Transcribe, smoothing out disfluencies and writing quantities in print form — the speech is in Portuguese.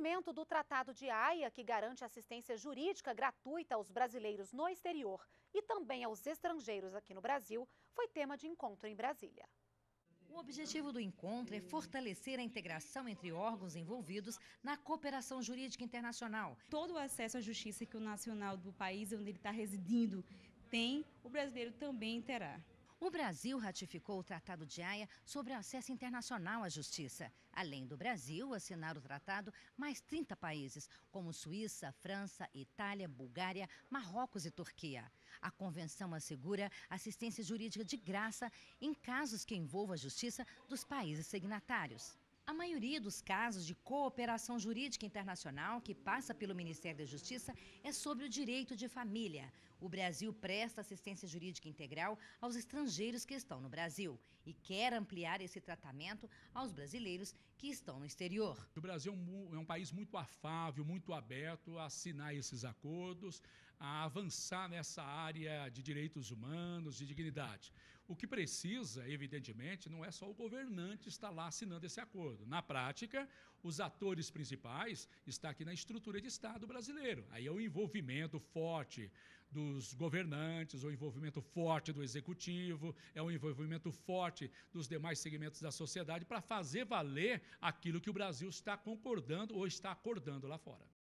cumprimento do Tratado de Haia, que garante assistência jurídica gratuita aos brasileiros no exterior e também aos estrangeiros aqui no Brasil, foi tema de encontro em Brasília. O objetivo do encontro é fortalecer a integração entre órgãos envolvidos na cooperação jurídica internacional. Todo o acesso à justiça que o nacional do país onde ele está residindo tem, o brasileiro também terá. O Brasil ratificou o Tratado de Haia sobre acesso internacional à justiça. Além do Brasil assinar o tratado, mais 30 países, como Suíça, França, Itália, Bulgária, Marrocos e Turquia. A convenção assegura assistência jurídica de graça em casos que envolvam a justiça dos países signatários. A maioria dos casos de cooperação jurídica internacional que passa pelo Ministério da Justiça é sobre o direito de família. O Brasil presta assistência jurídica integral aos estrangeiros que estão no Brasil e quer ampliar esse tratamento aos brasileiros que estão no exterior. O Brasil é um país muito afável, muito aberto a assinar esses acordos, a avançar nessa área de direitos humanos, de dignidade. O que precisa, evidentemente, não é só o governante estar lá assinando esse acordo. Na prática, os atores principais estão aqui na estrutura de Estado brasileiro. Aí é o envolvimento forte dos governantes, o envolvimento forte do executivo, é o envolvimento forte dos demais segmentos da sociedade para fazer valer aquilo que o Brasil está concordando ou está acordando lá fora.